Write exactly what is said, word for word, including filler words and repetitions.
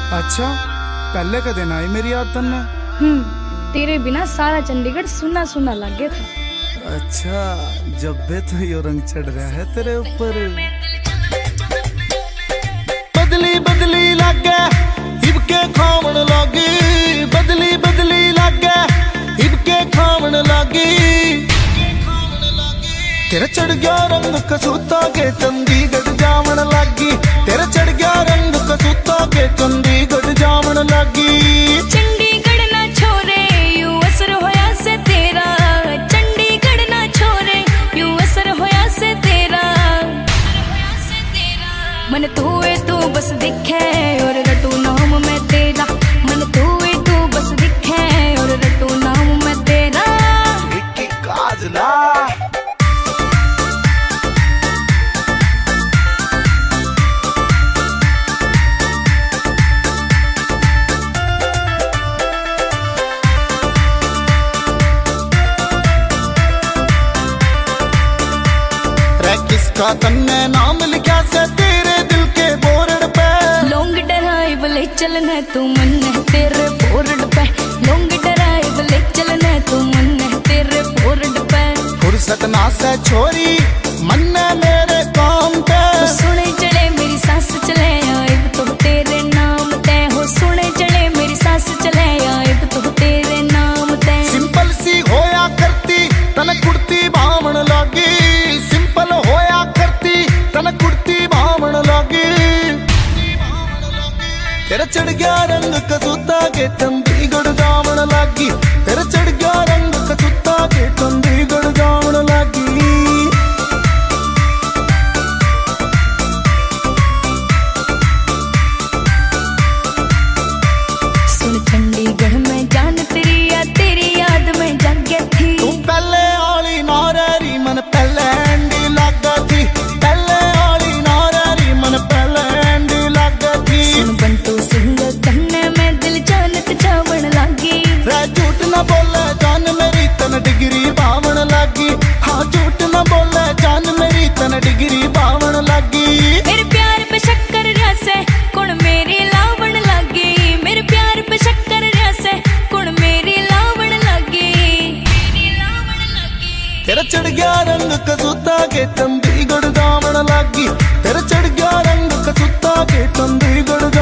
अच्छा, पहले का दिन आई मेरी याद तन्ने। हम्म, तेरे बिना सारा चंडीगढ़ सुना सुना लग गया था। अच्छा, जब भी तो यो रंग चढ़ रहा है तेरे ऊपर। बदली बदली लागे हिबके खावन लागी, बदली बदली लागे हिबके खावन लागी। तेरा चढ़ गया रंग कसूता के चंडीगढ़ जावन लागी, तेरा चढ़ गया रंग कसूता के चंडीगढ़ जावन लागी। चंडीगढ़ ना छोरे यू असर होया से तेरा, चंडीगढ़ ना छोरे यू असर होया से तेरा। मन तू है तू बस दिखे और रटू नाम मैं तेरा, मन तू है तू बस दिखे और रटू नाम मैं तेरा। विक्की काजला किसका तन्ने नाम लिखा से तेरे दिल के बोर्ड पे। लॉन्ग ड्राइव ले चलने तू मन है तेरे बोर्ड पे, लॉन्ग ड्राइव ले चलने तू मन है तेरे बोर्ड पे। फुर्सत ना से छोरी मन मेरे काम पे, सुने चले मेरी सांस चले आइब तो तेरे नाम ते हो, सुने चले मेरी सांस चले आइब तो तेरे नाम ते। सिंपल सी होया करती तन कुर्ती भावण लागी, सिंपल होया करती तन कुर्ती भावण लागी। तेरा चढ़ गया रंग कसूता के चंडीगढ़ जावन लागी, तेरा चढ़ गया रंग कसूता के चंडीगढ़ जावन लागी। सुन चंडीगढ़ में जान तेरी या तेरी याद में जागे थी। तू पहले आली नारी मन पहले एंडी लागा थी, पहले आली नारी मन पहले एंडी लागा थी। सुन बंटू सिंह कन्ने में दिल जानत जावन लागी, रे झूठ न बोले जान मेरी तन डिग्री भावण लागी। हाँ झूठ न बोले जान मेरी तन डिग्री भावण लागी। मेरे प्यार पे शक्कर रसे कौन मेरी लावण लागी, मेरे प्यार पे शक्कर रसे कौन मेरी लावण लागी। तेरा चढ़ गया रंग कसूता के चंडीगढ़ जावन लागी, तेरा चढ़ गया रंग कसूता के चंडीगढ़